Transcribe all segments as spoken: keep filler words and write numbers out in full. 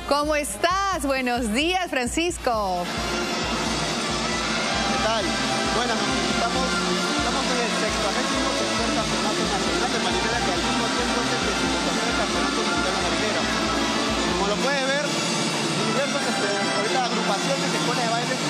¿Cómo estás? Buenos días, Francisco. ¿Qué tal? Buenas noches. Estamos, estamos en el sexagésimo tercer Campeonato Nacional de Marinera, que al mismo tiempo es el decimotercer Campeonato Mundial de Marinera. Como lo puede ver, diversas este, ahorita agrupaciones de escuelas de baile,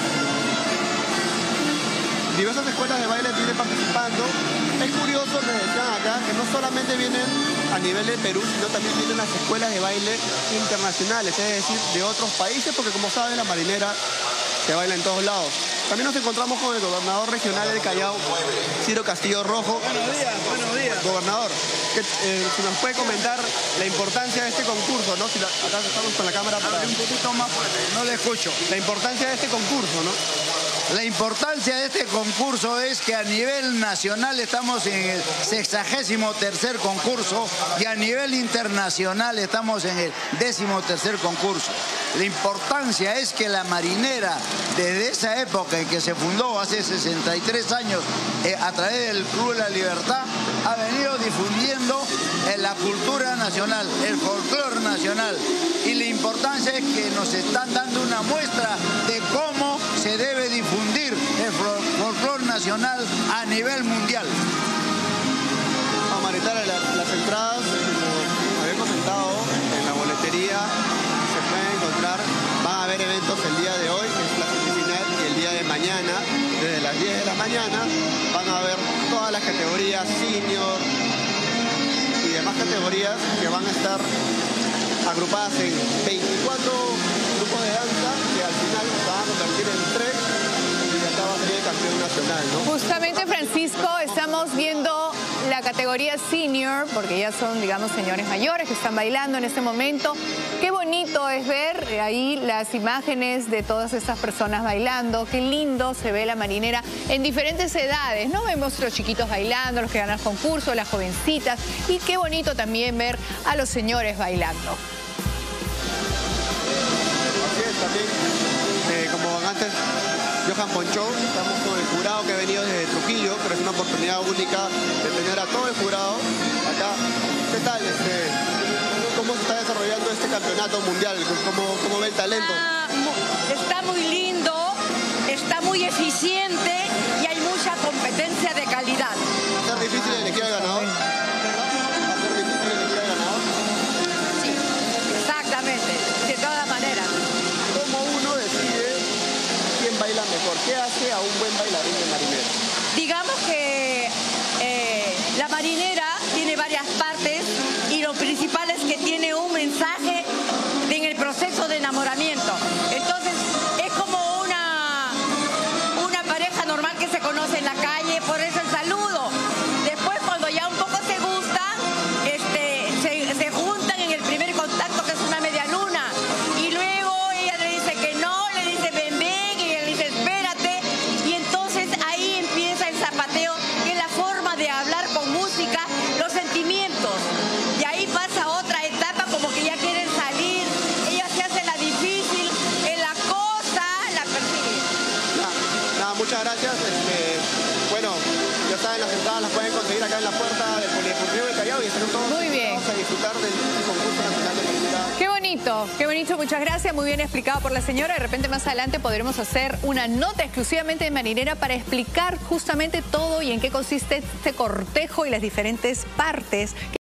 diversas escuelas de baile vienen participando. Es curioso, les decían acá, que no solamente vienen a nivel de Perú, sino también vienen las escuelas de baile internacionales, es decir, de otros países, porque como saben, la marinera se baila en todos lados. También nos encontramos con el gobernador regional del Callao, Ciro Castillo Rojo. Buenos días, buenos días. Gobernador, que, eh, si nos puede comentar la importancia de este concurso, ¿no? Si la, acá estamos con la cámara para... Hable un poquito más fuerte, no le escucho. La importancia de este concurso, ¿no? La importancia de este concurso es que a nivel nacional estamos en el sexagésimo tercer concurso y a nivel internacional estamos en el décimo tercer concurso. La importancia es que la marinera, desde esa época en que se fundó hace sesenta y tres años, eh, a través del Club de la Libertad, ha venido difundiendo eh, la cultura nacional, el folclore nacional. Y la importancia es que nos están dando una muestra de cómo se debe difundir el folclore nacional a nivel mundial. Vamos a maritar la, las entradas, como había comentado, en la boletería se pueden encontrar. Van a haber eventos el día de hoy, que es la semifinal, y el día de mañana, desde las diez de la mañana, van a haber todas las categorías senior y demás categorías que van a estar agrupadas en veinticuatro grupos de danza que al final se van a convertir en tres y acá va a salir el campeón nacional, ¿no? Justamente, Francisco, estamos viendo la categoría senior, porque ya son, digamos, señores mayores que están bailando en este momento. Qué bonito es ver ahí las imágenes de todas estas personas bailando. Qué lindo se ve la marinera en diferentes edades, ¿no? Vemos los chiquitos bailando, los que ganan el concurso, las jovencitas. Y qué bonito también ver a los señores bailando. Así es, también, eh, como antes, Johan Ponchó, estamos con el jurado que ha venido desde Trujillo, pero es una oportunidad única de tener a todo el jurado acá. ¿Qué tal? Este, ¿Cómo se está desarrollando este campeonato mundial? ¿Cómo, cómo ve el talento? Ah, está muy lindo, está muy eficiente y hay mucha competencia de calidad. ¿Va a ser difícil elegir al ganador? ¿Va a ser difícil elegir al ganador? Sí, exactamente, de todas maneras. ¿Cómo uno decide quién baila mejor? ¿Qué hace a un buen bailarín de marinera? Digamos que eh, la marinera tiene varias partes y lo principal es que tiene un mensaje en el proceso de enamoramiento. Entonces es como una, una pareja normal que se conoce en la calle, por eso el saludo. Después, cuando ya un poco se gustan, este, se, se juntan en el primer contacto, que es una media luna, y luego ella le dice que no, le dice ven, ven, y él le dice espérate, y entonces ahí empieza el zapateo, que es la forma de hablar con música, los sentimientos. Y ahí pasa otra etapa, como que ya quieren salir, ella se hace la difícil, en la cosa la persigue. Nada, nada, muchas gracias. Este, bueno, ya saben, las entradas las pueden conseguir acá en la puerta del Polideportivo del Callao y están todos Muy bien. invitados a disfrutar del concurso nacional de marinera. Qué bonito, qué bonito, muchas gracias, muy bien explicado por la señora. De repente más adelante podremos hacer una nota exclusivamente de marinera para explicar justamente todo y en qué consiste este cortejo y las diferentes partes.